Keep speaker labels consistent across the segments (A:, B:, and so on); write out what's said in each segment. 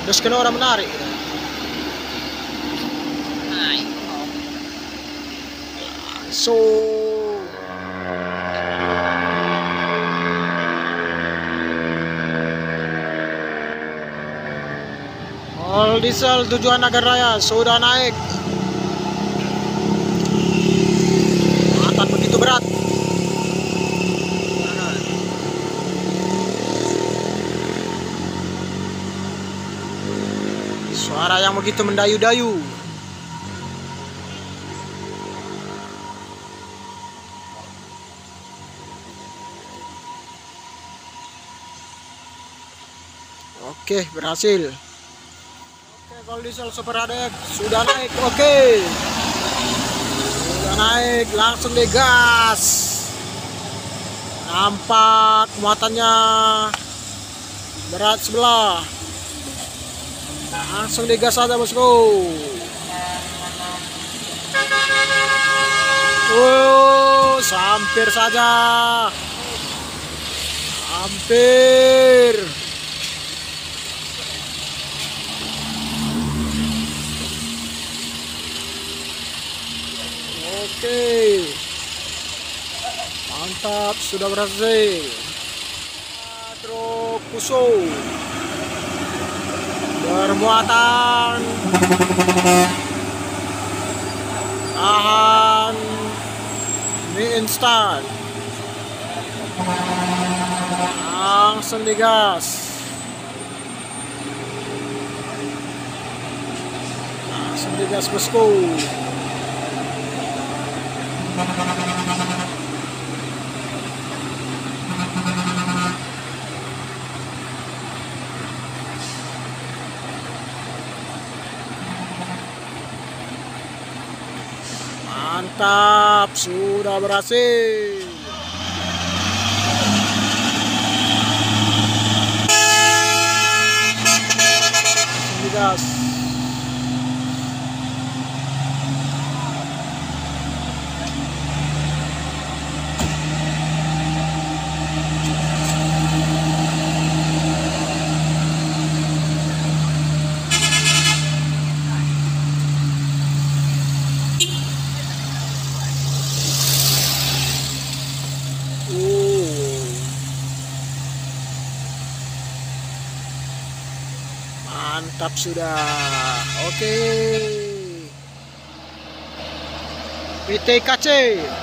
A: Terus kena orang menarik. So all diesel tujuan Nagar Raya sudah naik. Muatan begitu berat. Suara yang begitu mendayu-dayu. Oke, berhasil. Oke, Gold Diesel Super HDX sudah naik. Oke. Sudah naik, langsung digas. Nampak muatannya berat sebelah. Langsung digas saja, bosku. Hampir saja. Hampir. Oke, mantap, sudah berhasil. Truk Fuso bermuatan bahan mie instan, langsung digas. Langsung digas, bosku. Mantap, sudah berhasil. Gas. Mantap sudah. Oke. PTKC.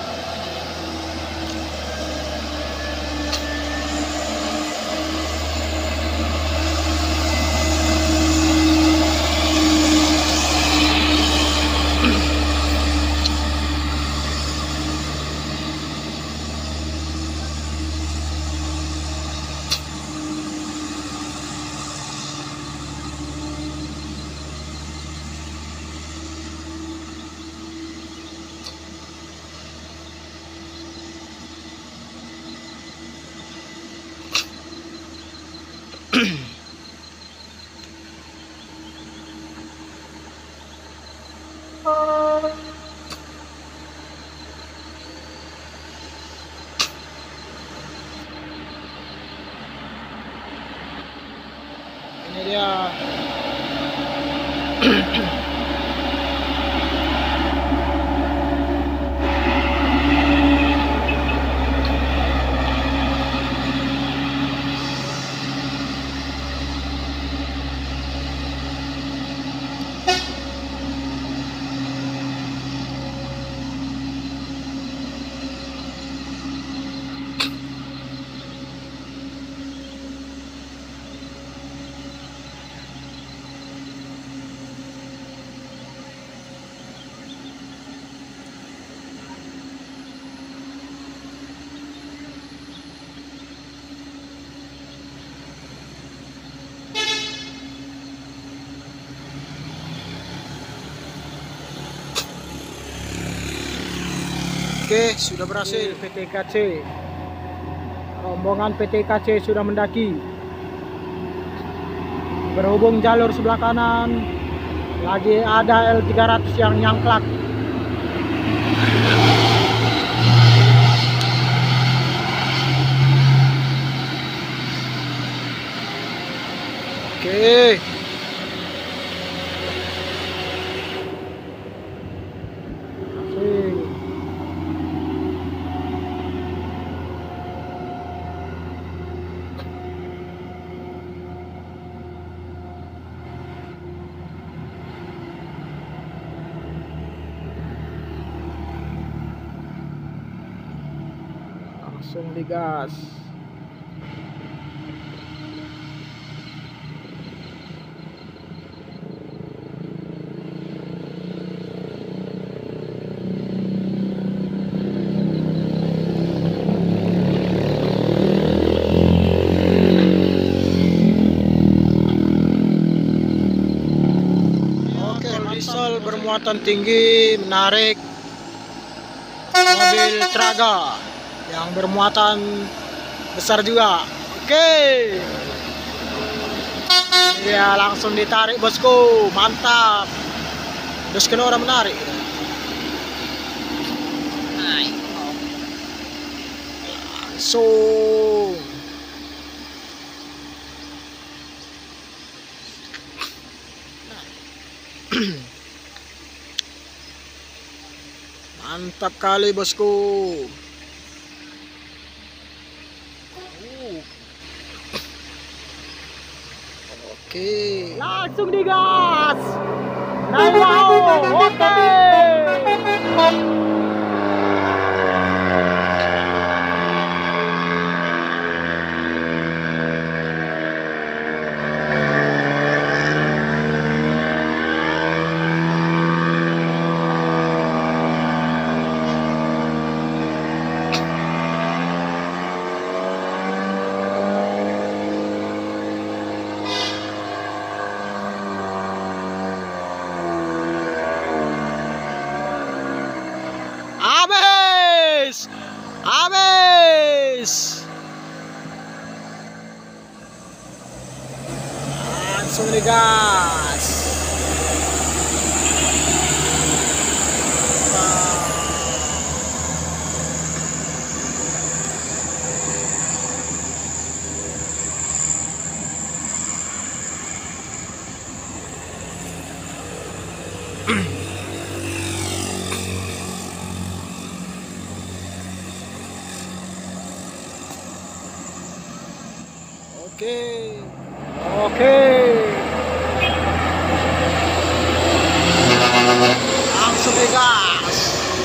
A: Ini dia. Oke, sudah berhasil PTKC. Rombongan PTKC sudah mendaki. Berhubung jalur sebelah kanan lagi ada L300 yang nyangklak. Oke. langsung digas. Diesel bermuatan tinggi menarik mobil Traga yang bermuatan besar juga. Oke, ya langsung ditarik bosku, mantap. Terus kena orang menarik. Langsung. Mantap kali bosku. Oke, langsung digas. Naik wow, oke. Habis. Langsung digas. Oke. Langsung digas.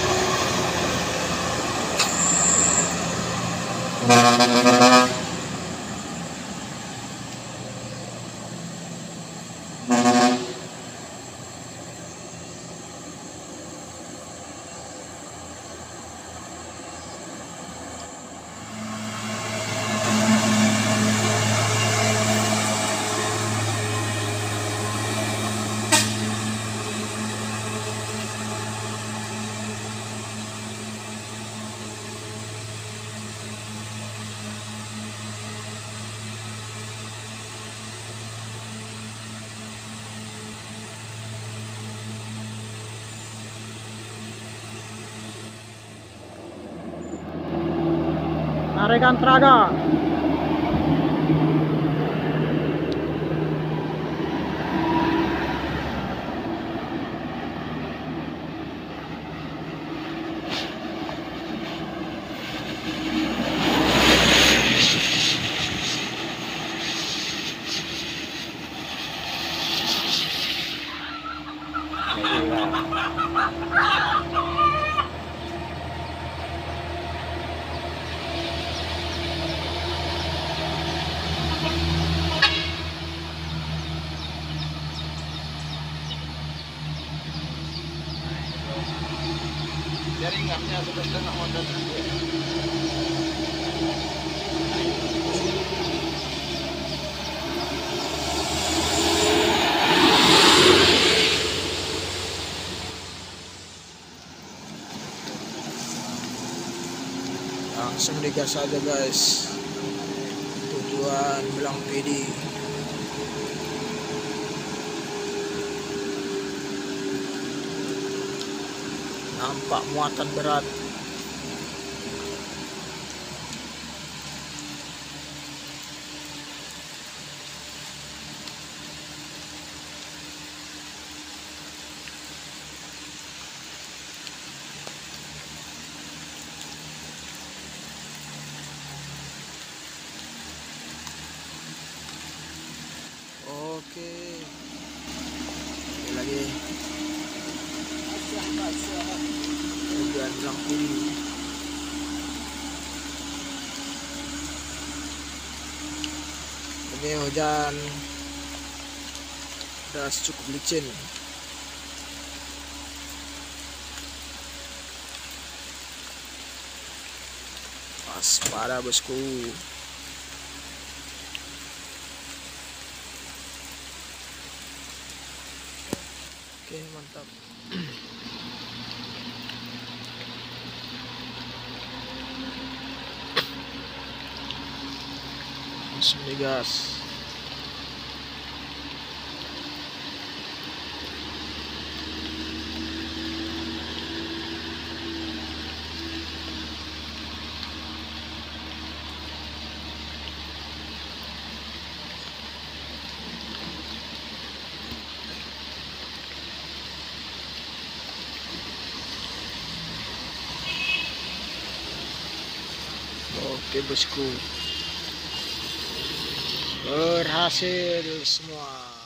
A: Tarikan Traga. Jaringannya sudah setengah modal. Langsung digas aja guys. Tujuan Belang PD. Nampak muatan berat. Oke. Lagi. Tujuan Belang PD.
B: Ini hujan udah cukup licin. Waspada bosku. Oke, mantap. Langsung digas. Oke bosku, berhasil semua.